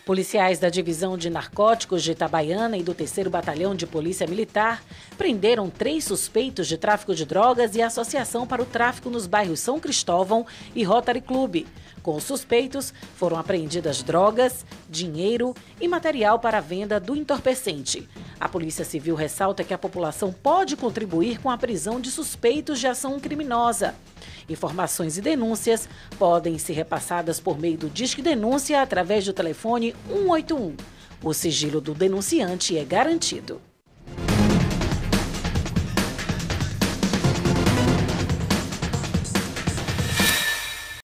Policiais da Divisão de Narcóticos de Itabaiana e do 3º Batalhão de Polícia Militar prenderam 3 suspeitos de tráfico de drogas e associação para o tráfico nos bairros São Cristóvão e Rotary Club. Com os suspeitos, foram apreendidas drogas, dinheiro e material para a venda do entorpecente. A Polícia Civil ressalta que a população pode contribuir com a prisão de suspeitos de ação criminosa. Informações e denúncias podem ser repassadas por meio do Disque Denúncia através do telefone 181. O sigilo do denunciante é garantido.